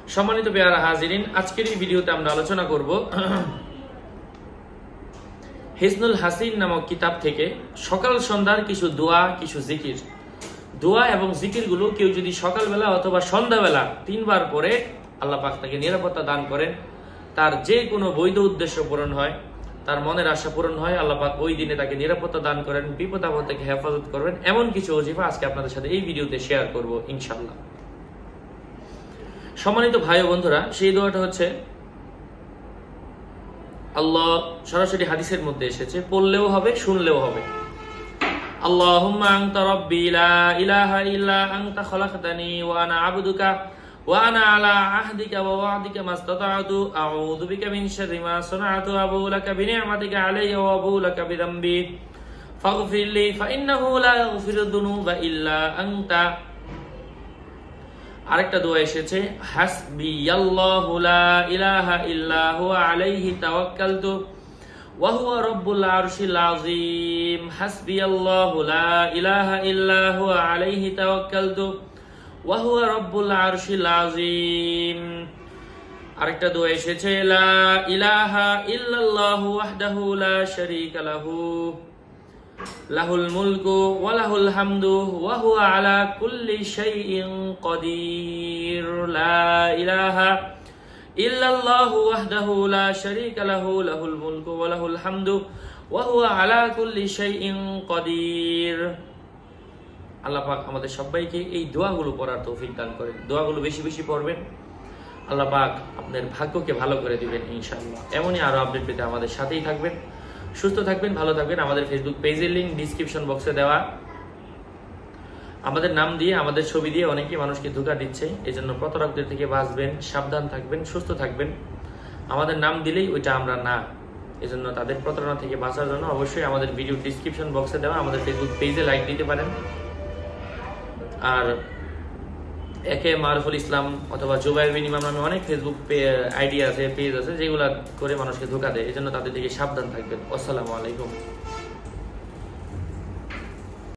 সম্মানিত পেয়ারা হাজিরিন, আজকের এই ভিডিওতে আমরা আলোচনা করব হিসনুল হাসিন নামক কিতাব থেকে সকাল সন্ধ্যার কিছু দোয়া, কিছু জিকির। দোয়া এবং জিকিরগুলো কেউ যদি সকালবেলা অথবা সন্ধ্যাবেলা 3 বার পরে আল্লাহ পাক তাকে নিরাপত্তা দান করেন, তার যে কোনো বৈধ উদ্দেশ্য পূরণ হয়, তার মনের আশা পূরণ হয়, আল্লাহ পাক ওই দিনে তাকে নিরাপত্তা দান করেন, বিপদ আপদ থেকে হেফাজত করবেন। এমন কিছু ওজিফা আজকে আপনাদের সাথে এই ভিডিওতে শেয়ার করব ইনশাআল্লাহ। সম্মানিত ভাই ও বন্ধুরা, সেই দোয়াটা হচ্ছে আল্লাহ সরাসরি হাদিসের মধ্যে এসেছে, পড়লেও হবে, শুনলেও হবে। আল্লাহুম্মা আনতা রাব্বি লা ইলাহা ইল্লা আনতা খলাকতানি ওয়া আনা আবদুকা ওয়া আনা আলা আহদিকা ওয়া ওয়া'দিকা মাস্তাতা'তু আউযু বিকা মিন শাররি মা সানা'তু আবু লাকা বিনি'মাতিকা আলাইয়া ওয়া আবু লাকা বিযামবি ফাগফির লি ফা ইন্নাহু লা ইয়াগফিরুদ দুনুবা ইল্লা আনতা। আরেকটা দোয়া এসেছে, হাসবিয়াল্লাহু লা ইলাহা ইল্লা হুয়া আলাইহি তাওয়াক্কালতু ওয়া হুয়া রাব্বুল আরশিল আযীম। হাসবিয়াল্লাহু লা ইলাহা ইল্লা হুয়া আলাইহি তাওয়াক্কালতু ওয়া হুয়া রাব্বুল আরশিল আযীম। আরেকটা দোয়া এসেছে, লা ইলাহা ইল্লাল্লাহু ওয়াহদাহু লা শারীকা লাহু লাহুল মুলকু ওয়া লাহুল হামদু ওয়া হুয়া আলা কুল্লি শাইইন কাদির। লা ইলাহা ইল্লাল্লাহু ওয়াহদাহু লা শারীকা লাহু লাহুল মুলকু ওয়া লাহুল হামদু ওয়া হুয়া আলা কুল্লি শাইইন কাদির। আল্লাহ পাক আমাদের সবাইকে এই দোয়াগুলো পড়ার তৌফিক দান করেন। দোয়াগুলো বেশি বেশি পড়বেন, আল্লাহ পাক আপনার ভাগ্যকে ভালো করে দিবেন ইনশাআল্লাহ। এমনই আরো আপডেট পেতে আমাদের সাথেই থাকবেন। সুস্থ থাকবেন, ভালো থাকবেন। আমাদের ফেসবুক পেজের লিংক ডিসক্রিপশন বক্সে দেওয়া। আমাদের নাম দিয়ে, আমাদের ছবি দিয়ে অনেকেই মানুষকে ধোঁকা দিচ্ছে, এজন্য প্রতারকদের থেকে বাঁচবেন, সাবধান থাকবেন, সুস্থ থাকবেন। আমাদের নাম দিলেই ওইটা আমরা না, এজন্য তাদের প্রতারণা থেকে বাঁচার জন্য অবশ্যই আমাদের ভিডিও ডিসক্রিপশন বক্সে দেওয়া আমাদের ফেসবুক পেজে লাইক দিতে পারেন। আর একে মারুফুল ইসলাম অথবা জুবাইর বিন ইমাম নামে অনেক ফেসবুক আইডি আছে, পেজ আছে, যেগুলা করে মানুষকে ধোঁকা দেয়, এজন্য তাদের থেকে সাবধান থাকবেন। আসসালামু আলাইকুম।